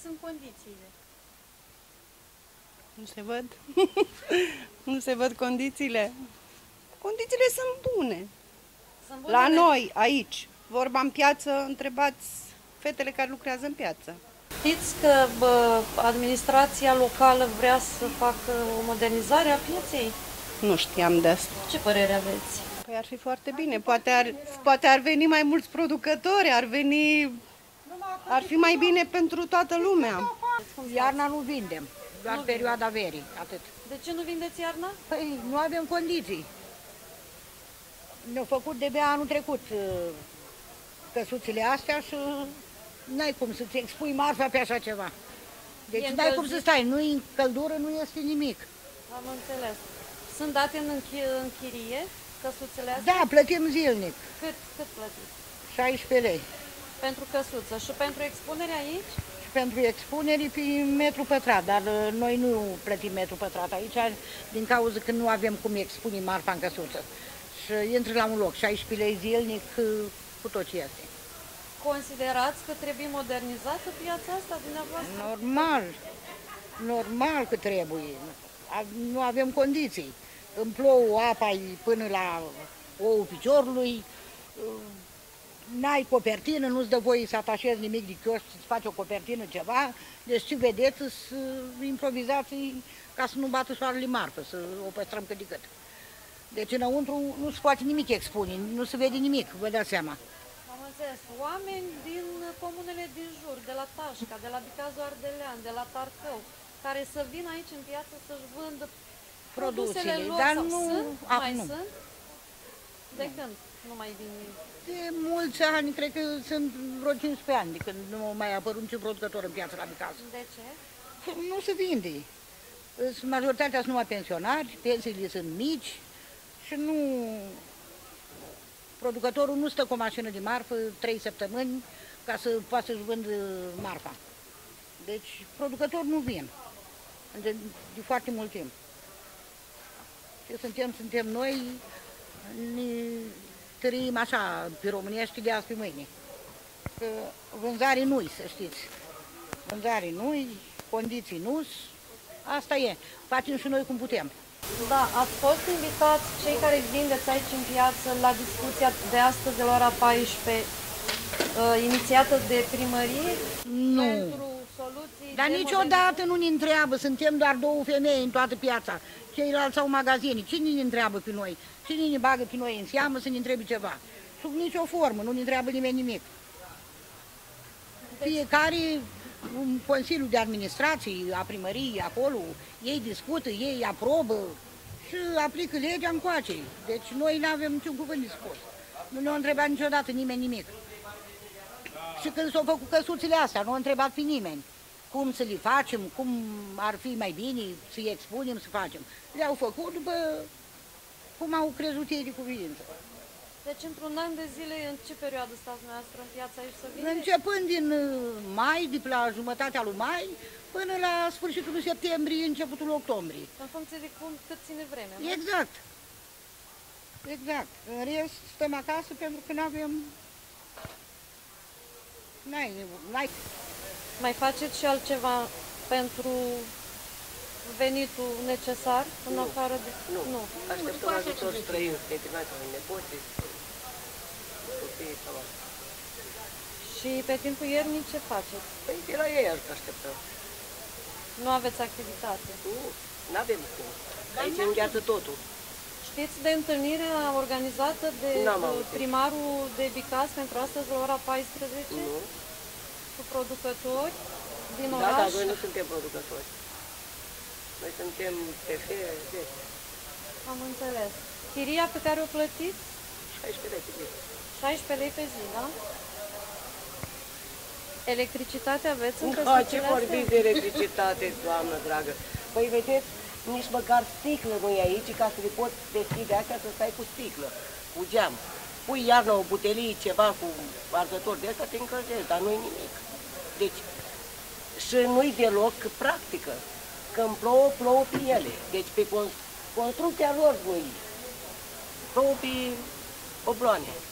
sunt condițiile? Nu se văd? Nu se văd condițiile? Condițiile sunt bune. Sunt bune La noi, aici, vorba în piață, întrebați fetele care lucrează în piață. Știți că administrația locală vrea să facă o modernizare a pieței? Nu știam de asta. Ce părere aveți? Păi ar fi foarte bine. Poate ar veni mai mulți producători, ar fi mai bine pentru toată lumea. Iarna nu vindem, doar perioada verii, atât. De ce nu vindeți iarna? Păi nu avem condiții. Ne-au făcut de-abia anul trecut căsuțile astea și n-ai cum să-ți expui marfa pe așa ceva. Deci n-ai cum să stai, nu-i căldură, nu este nimic. Am înțeles. Sunt date în chirie căsuțele astea? Da, plătim zilnic. Cât plătiți? 16 lei. Pentru căsuță și pentru expunere aici? Și pentru expuneri pe metru pătrat, dar noi nu plătim metru pătrat aici din cauza că nu avem cum expune marfa în căsuță. Și intră la un loc, 16 lei zilnic cu tot ce este. Considerați că trebuie modernizată piața asta dumneavoastră? Normal că trebuie. Nu avem condiții. Îmi plouă apa până la ouă piciorului, n-ai copertină, nu-ți dă voie să atașezi nimic de chioș, să-ți faci o copertină, ceva. Deci ce vedeți, să improvizați ca să nu bată soarele marfă, să o păstrăm cât de cât. Deci înăuntru nu se poate nimic expune, nu se vede nimic, vă dați seama. Am înțeles. Oameni din comunele din jur, de la Tașca, de la Bicazul Ardelean, de la Tarcău, care să vină aici în piață să-și vândă produsele lor, dar sau nu, sunt? De când nu mai vin? De mulți ani, cred că sunt vreo 15 ani de când nu a mai apărut niciun producător în piață la Bicaz. De ce? Nu se vinde. Majoritatea sunt numai pensionari, pensiile sunt mici și nu... Producătorul nu stă cu o mașină de marfă 3 săptămâni ca să poată să-și vândă marfa. Deci producători nu vin de foarte mult timp. Ce suntem noi, ne trăim așa, pe românești, de azi pe mâine. Că vânzare nu-i, să știți. Vânzare nu-i, condiții nu-s, asta e. Facem și noi cum putem. Da, ați fost invitați, cei care vindeți aici în piață, la discuția de astăzi de la ora 14, inițiată de primărie? Nu. Pentru soluții. Dar niciodată nu ne întreabă, suntem doar două femei în toată piața. Ceilalți au magazine. Cine ne întreabă pe noi? Cine ne bagă pe noi în seamă să ne întrebe ceva? Sub nicio formă, nu ne întreabă nimeni nimic. Fiecare, un consiliu de administrație a primăriei acolo, ei discută, ei aprobă și aplică legea încoace. Deci noi nu avem niciun cuvânt de spus. Nu ne-a întrebat niciodată nimeni nimic. Și când s-au făcut căsuțele astea, nu a întrebat pe nimeni cum să le facem, cum ar fi mai bine să-i expunem, să facem. Le-au făcut după cum au crezut ei de cuvință. Deci într-un an de zile, în ce perioadă stați dumneavoastră în piața aici să vindeți? Începând din mai, de la jumătatea lui mai, până la sfârșitul lui septembrie, începutul octombrie. În funcție de cât ține vremea, nu? Exact. Exact. În rest, stăm acasă pentru că nu avem... N-ai. Mai faceți și altceva pentru venitul necesar, în afară de... Nu. Așteptăm ajutor străin, prieteni, nepoții, copiii sau asta. Și pe timpul iernii ce faceți? Păi de la ei așteptăm. Nu aveți activitate? Nu avem cum. Aici îngheață totul. Știți de întâlnirea organizată de primarul de Bicaz pentru astăzi la ora 14? Nu. Cu producători din oraș? Da, noi nu suntem producători. Noi suntem PF. Am înțeles. Chiria pe care o plătiți? 16 lei pe zi. 16 lei pe zi, da? Electricitate aveți în Da, căsuțele ce astea? vorbiți de electricitate, doamnă dragă? Păi vedeți, nici măcar sticlă nu e aici ca să le poți deschide astea să stai cu sticlă, cu geam. Pui iarna o butelie, ceva cu arzător de asta, te încălzești, dar nu-i nimic. Deci, și nu-i deloc practică. Când plouă pe ele. Deci pe construcția lor nu-i. Plouă pe obloane.